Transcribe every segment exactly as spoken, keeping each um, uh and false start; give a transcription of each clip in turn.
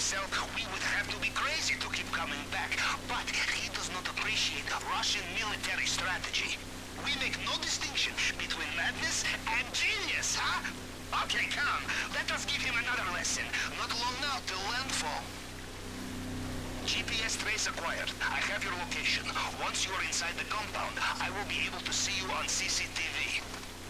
cell, we would have to be crazy to keep coming back. But he does not appreciate Russian military strategy. We make no distinction between madness and genius, huh? Okay, come. Let us give him another lesson. Not long now till landfall. G P S trace acquired. I have your location. Once you are inside the compound, I will be able to see you on C C T V.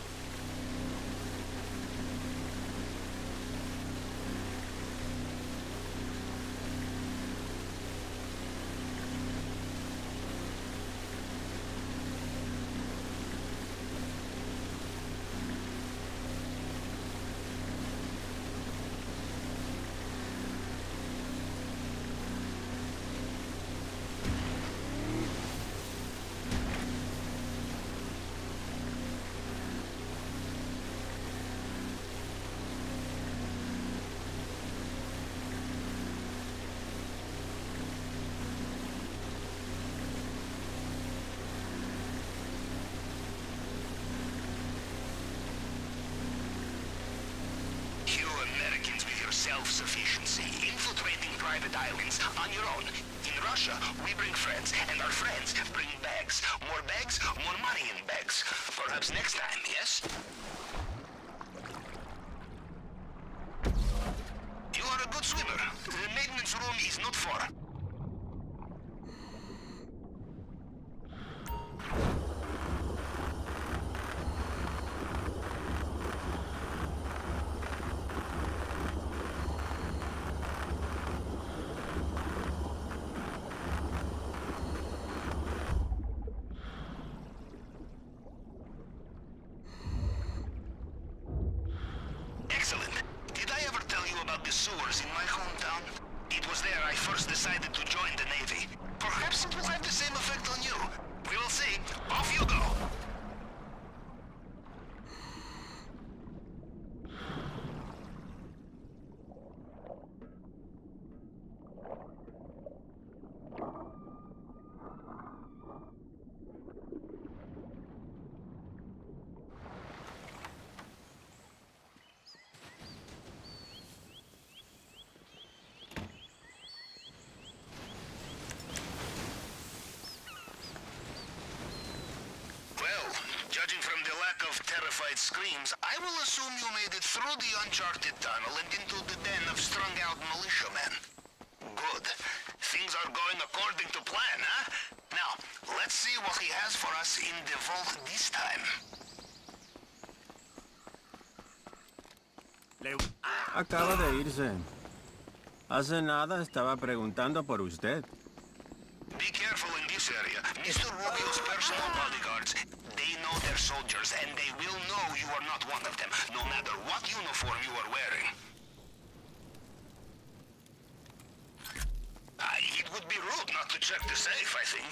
Self-sufficiency, infiltrating private islands on your own. In Russia, we bring friends, and our friends bring bags. More bags, more money in bags. Perhaps next time, yes? You are a good swimmer. The maintenance room is not far. The sewers in my hometown. It was there I first decided to join the Navy. Perhaps it will have the same effect on you. We will see. Off you go! Judging from the lack of terrified screams, I will assume you made it through the uncharted tunnel and into the den of strung-out militiamen. Good. Things are going according to plan, huh? Now, let's see what he has for us in the vault this time. Acaba de irse. Hace nada estaba preguntando por usted. Be careful in this area. Mister Rubio's personal bodyguards, they know their soldiers, and they will know you are not one of them, no matter what uniform you are wearing. Uh, it would be rude not to check the safe, I think.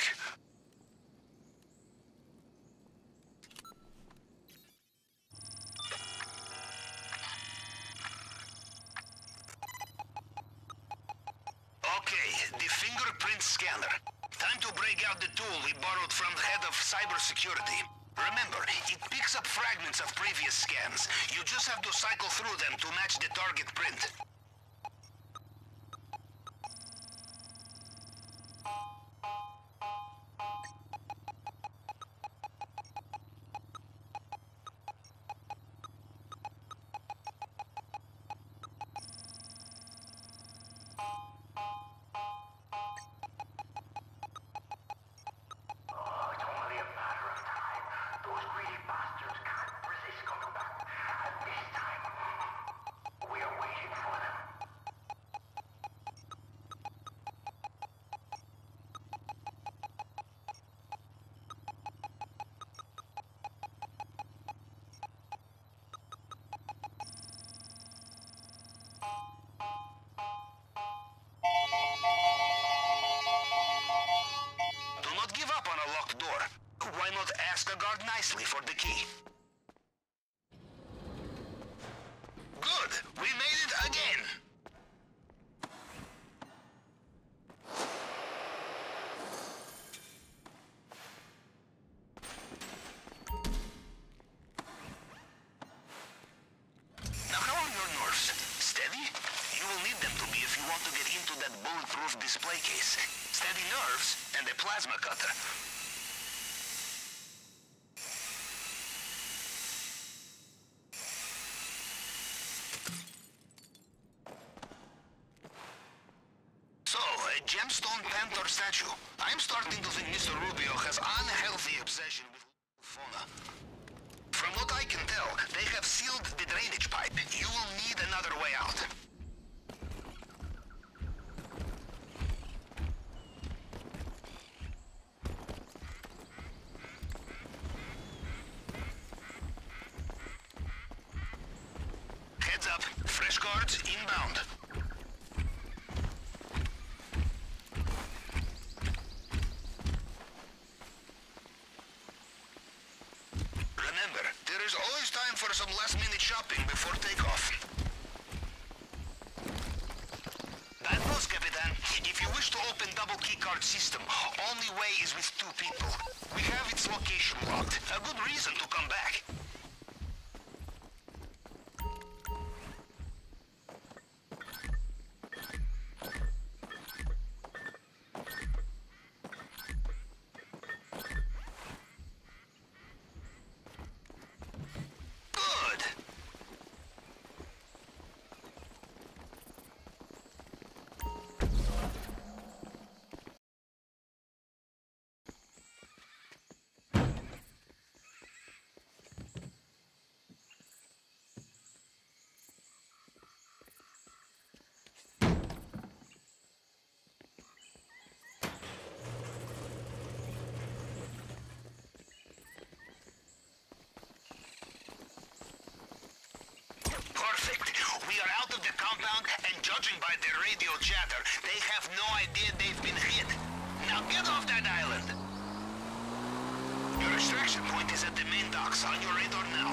Okay, the fingerprint scanner. Time to break out the tool we borrowed from the head of cybersecurity. Remember, it picks up fragments of previous scans. You just have to cycle through them to match the target print. Waiting for want to get into that bulletproof display case. Steady nerves and a plasma cutter. So, a gemstone panther statue. I'm starting to think Mister Rubio has unhealthy obsession with fauna. From what I can tell, they have sealed the drainage pipe. You will need another way out. Heads up. Fresh guards inbound. Remember, there is always time for some last-minute shopping before takeoff. Bad news, Capitan. If you wish to open double keycard system, only way is with two people. We have its location locked. A good reason to come back. Good. Perfect. We are out of the compound, and judging by their radio chatter, they have no idea they've been hit. Now get off that island. Your extraction point is at the main docks, on your radar now.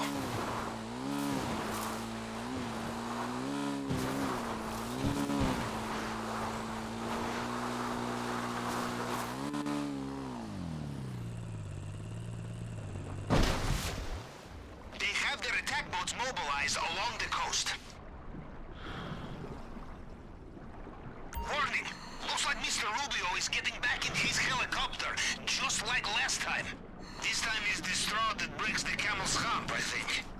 They have their attack boats mobilized along the coast. Warning! Looks like Mister Rubio is getting back in his helicopter, just like last time. This time is the straw that breaks the camel's hump, I think.